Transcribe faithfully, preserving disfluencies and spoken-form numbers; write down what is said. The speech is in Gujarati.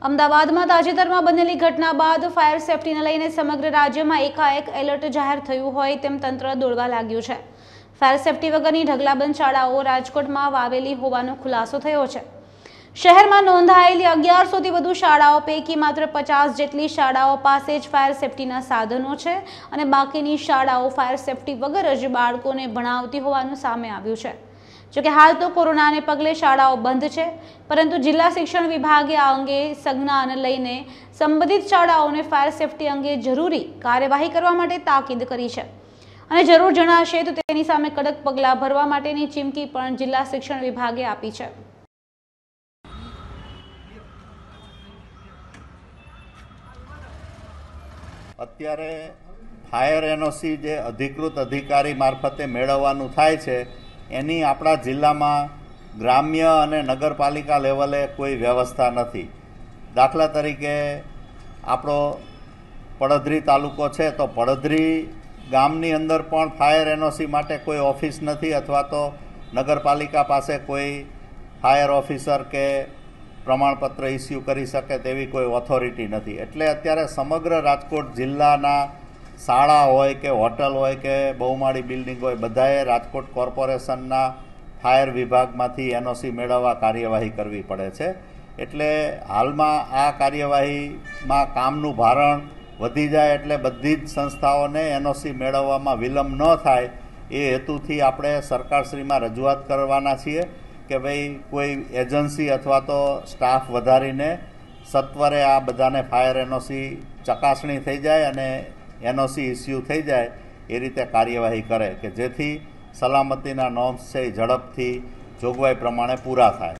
અમદાવાદમાં તાજેતરમાં બનેલી ઘટના બાદ ફાયર સેફટીને લઈને સમગ્ર રાજ્યમાં એકાએક એલર્ટ જાહેર થયું હોય તેમ તંત્ર દોડવા લાગ્યું છે। ફાયર સેફટી વગરની ઢગલાબંધ શાળાઓ રાજકોટમાં વાવેલી હોવાનો ખુલાસો થયો છે। શહેરમાં નોંધાયેલી અગિયારસોથી વધુ શાળાઓ પૈકી માત્ર પચાસ જેટલી શાળાઓ પાસે જ ફાયર સેફટીના સાધનો છે અને બાકીની શાળાઓ ફાયર સેફટી વગર જ બાળકોને ભણાવતી હોવાનું સામે આવ્યું છે। જો કે હાલ તો કોરોનાને પગલે શાળાઓ બંધ છે, પરંતુ જિલ્લા શિક્ષણ વિભાગે આ અંગે સંજ્ઞાન લઈને સંબંધિત શાળાઓને ફાયર સેફટી અંગે જરૂરી કાર્યવાહી કરવા માટે તાકીદ કરી છે અને જરૂર જણાશે તો તેની સામે કડક પગલાં ભરવા માટેની ચીમકી પણ જિલ્લા શિક્ષણ વિભાગે આપી છે। અત્યારે ફાયર એનઓસી જે અધિકૃત અધિકારી મારફતે મેળવવાનું થાય છે એની આપણા જિલ્લામાં ગ્રામ્ય અને નગરપાલિકા લેવલે કોઈ વ્યવસ્થા નથી। દાખલા તરીકે આપણો પડધરી તાલુકો છે તો પડધરી ગામની અંદર પણ ફાયર એનઓસી માટે કોઈ ઓફિસ નથી અથવા તો નગરપાલિકા પાસે કોઈ ફાયર ઓફિસર કે પ્રમાણપત્ર ઇસ્યુ કરી શકે તેવી કોઈ ઓથોરિટી નથી। એટલે અત્યારે સમગ્ર રાજકોટ જિલ્લાના શાળા હોય કે હોટલ હોય કે બહુમાળી બિલ્ડિંગ હોય બધાએ રાજકોટ કોર્પોરેશનના ફાયર વિભાગમાંથી એનઓસી મેળવવા કાર્યવાહી કરવી પડે છે। એટલે હાલમાં આ કાર્યવાહીમાં કામનું ભારણ વધી જાય એટલે બધી જ સંસ્થાઓને એનઓસી મેળવવામાં વિલંબ ન થાય એ હેતુથી આપણે સરકારશ્રીમાં રજૂઆત કરવાના છીએ કે ભાઈ કોઈ એજન્સી અથવા તો સ્ટાફ વધારીને સત્વરે આ બધાને ફાયર એનઓસી ચકાસણી થઈ જાય અને એનઓસી ઇસ્યુ થઈ જાય એ રીતે કાર્યવાહી કરે કે જેથી સલામતીના નોર્મ્સ છે એ ઝડપથી જોગવાઈ પ્રમાણે પૂરા થાય।